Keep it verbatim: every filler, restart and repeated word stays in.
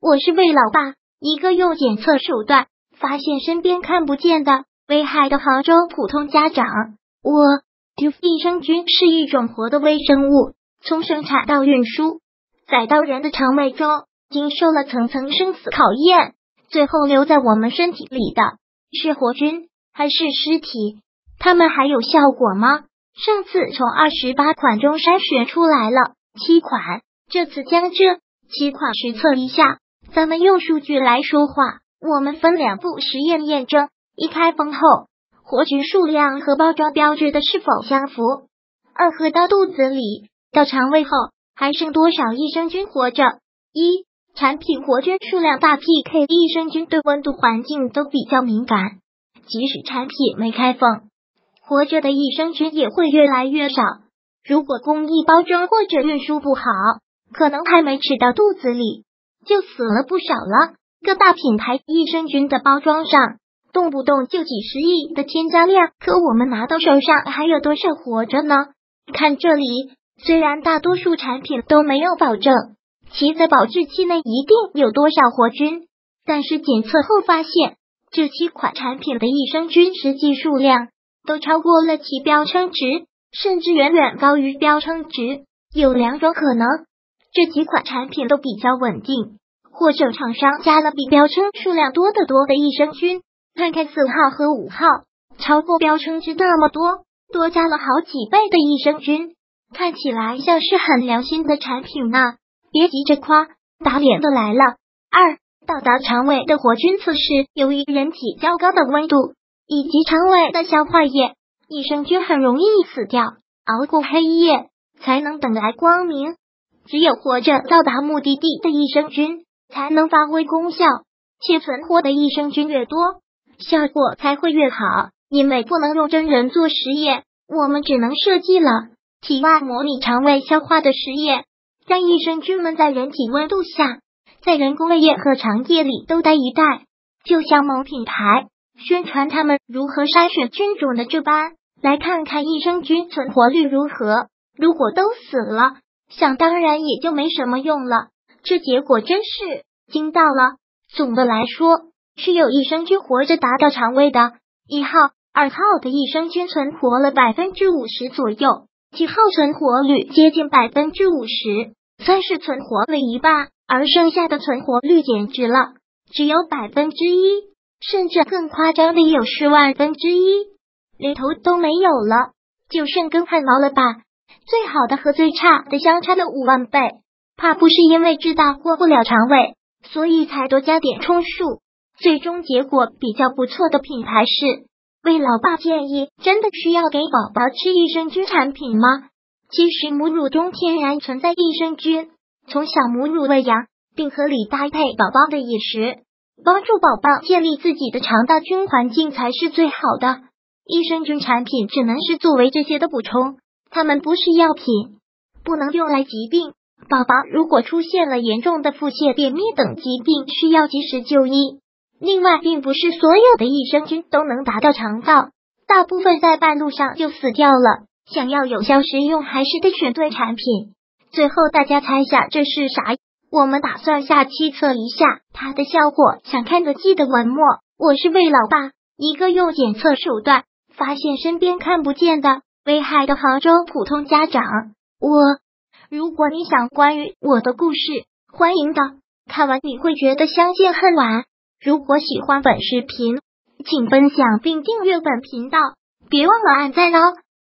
我是魏老爸，一个用检测手段发现身边看不见的危害的杭州普通家长。我益生菌是一种活的微生物，从生产到运输，再到人的肠胃中，经受了层层生死考验，最后留在我们身体里的是活菌还是尸体？它们还有效果吗？上次从二十八款中筛选出来了七款，这次将这七款实测一下。咱们用数据来说话，我们分两步实验验证：一、开封后活菌数量和包装标志的是否相符；二、喝到肚子里到肠胃后还剩多少益生菌活着。一、产品活菌数量大 P K， 益生菌对温度环境都比较敏感，即使产品没开封，活着的益生菌也会越来越少。如果工艺包装或者运输不好，可能还没吃到肚子里就死了不少了。各大品牌益生菌的包装上动不动就几十亿的添加量，可我们拿到手上还有多少活着呢？看这里，虽然大多数产品都没有保证其在保质期内一定有多少活菌，但是检测后发现这七款产品的益生菌实际数量都超过了其标称值，甚至远远高于标称值。有两种可能，这几款产品都比较稳定，或者厂商加了比标称数量多得多的益生菌。看看四号和五号，超过标称值那么多，多加了好几倍的益生菌，看起来像是很良心的产品呢。别急着夸，打脸的来了。二、到达肠胃的活菌测试，由于人体较高的温度以及肠胃的消化液，益生菌很容易死掉，熬过黑夜才能等来光明。只有活着到达目的地的益生菌才能发挥功效，且存活的益生菌越多，效果才会越好。因为不能用真人做实验，我们只能设计了体外模拟肠胃消化的实验，让益生菌们在人体温度下，在人工胃液和肠液里都待一待，就像某品牌宣传他们如何筛选菌种的这般，来看看益生菌存活率如何。如果都死了，想当然也就没什么用了。这结果真是惊到了。总的来说，是有益生菌活着达到肠胃的。一号、二号的益生菌存活了百分之五十左右，七号存活率接近百分之五十，三是存活了一半，而剩下的存活率简直了，只有百分之一，甚至更夸张的有十万分之一，连头都没有了，就剩根汗毛了吧？最好的和最差的相差了五万倍，怕不是因为知道过不了肠胃，所以才多加点充数。最终结果比较不错的品牌是魏老爸建议，真的需要给宝宝吃益生菌产品吗？其实母乳中天然存在益生菌，从小母乳喂养并合理搭配宝宝的饮食，帮助宝宝建立自己的肠道菌环境才是最好的。益生菌产品只能是作为这些的补充，它们不是药品，不能用来疾病。宝宝如果出现了严重的腹泻、便秘等疾病，需要及时就医。另外，并不是所有的益生菌都能达到肠道，大部分在半路上就死掉了。想要有效食用，还是得选对产品。最后大家猜下这是啥？我们打算下期测一下它的效果，想看的记得文末。我是魏老爸，一个用检测手段发现身边看不见的危害的杭州普通家长。我，如果你想关于我的故事，欢迎的，看完你会觉得相见恨晚。如果喜欢本视频，请分享并订阅本频道，别忘了按赞哦。